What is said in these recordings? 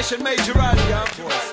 Russian Major Riley, yeah, of course.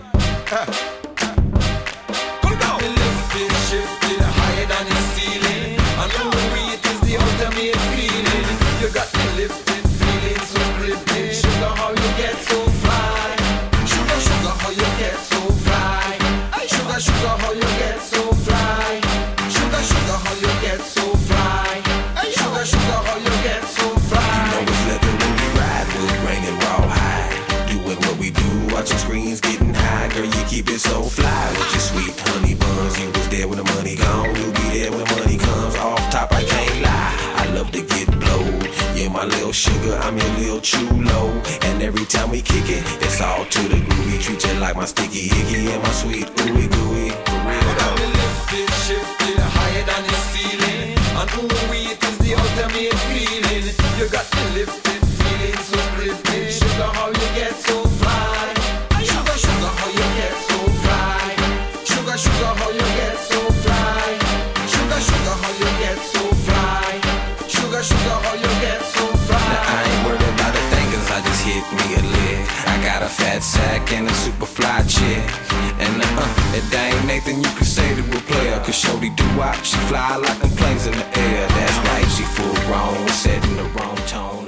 Cool go. Lifted, shifted, higher than the ceiling. And ooh, it is the ultimate feeling. You got me lifted, feeling so splitting. Sugar, how you get so fly? Sugar, sugar, how you get so fly? Sugar, sugar, how you get so fly? Sugar, sugar, how you get so fly? Sugar, sugar, how you get so fly? You know it's leather when we ride, wood grain and raw hide. Doing what we do, watching screens getting high. Girl, you keep it so fly with your sweet honey buns. You was there when the money gone, you'll be there when money comes. Off top, I can't lie, I love to get blowed. You're my little sugar, I'm your little chulo. And every time we kick it, it's all to the groovy. Treat you like my sticky hickey and my sweet ooey gooey. For real Got me though. lifted, shifted, higher than the ceiling. And ooh, it is the ultimate feeling. You got me lifted, feeling so splitting. Sugar, how you get so fly? Sugar, sugar, how you get so fly? Sugar, sugar, how you get so fly? Sugar, sugar, how you get so fly? Sugar, sugar, how you get so fly? Now I ain't worried about a thing, cause I just hit me a lick. I got a fat sack and a super fly chick. And if there ain't Nathan, you can say that we're player. Cause shorty do wop, she fly like them planes in the air. That's right, she full grown, set in the wrong tone.